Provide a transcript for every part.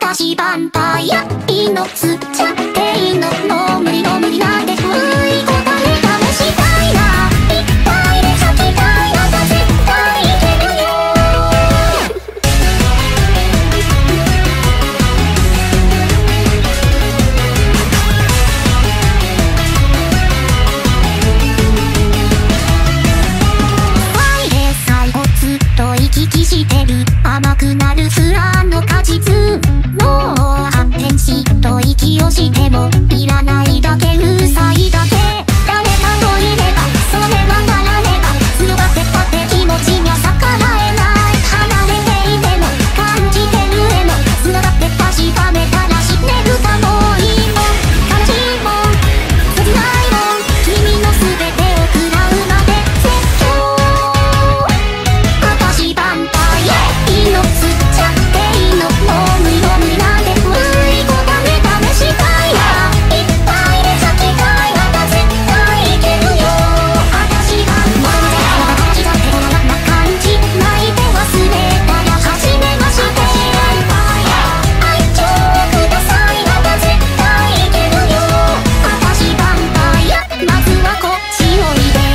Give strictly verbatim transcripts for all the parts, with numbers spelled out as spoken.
私ヴァンパイアピノ吸っちゃっていいのもう無理の無理なんてうい答え試したいないっぱいで咲きたいなら絶対いけるよ愛で最後ずっと行き来してる甘くなるフラの果実もう発展しと息をしてもいらないだけうさいだけ誰かといればそれはならねば強がってたって気持ちには逆らえない離れていても感じてる絵も繋がって確かめたら知ってるかもいいもん悲しいもん切ないもん君の全てを食らうまで絶叫私ヴァンパイア命吸っちゃっていいのもう無理の無理なんてうい答え試したいないっぱいで咲きたいなら絶対いけるよ私がまだまだ感じだってどんな感じ泣いて忘れたら初めまして愛情をくださいなら絶対いけるよ私ヴァンパイアまずはこっちおいで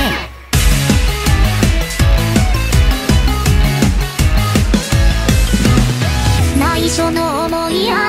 内緒の思いや